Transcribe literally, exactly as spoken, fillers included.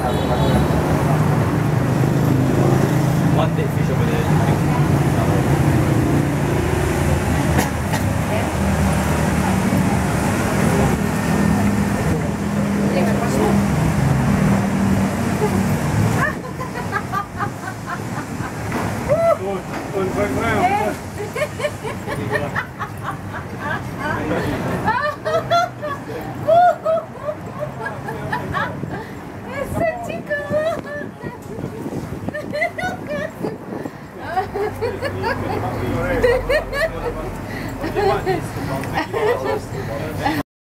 One dead fish over there. Und beim Feuer. Esse